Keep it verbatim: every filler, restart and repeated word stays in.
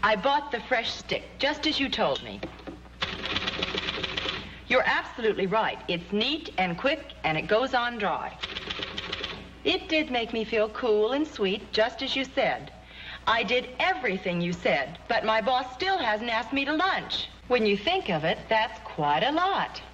I bought the fresh stick, just as you told me. You're absolutely right. It's neat and quick, and it goes on dry. It did make me feel cool and sweet, just as you said. I did everything you said, but my boss still hasn't asked me to lunch. When you think of it, that's quite a lot.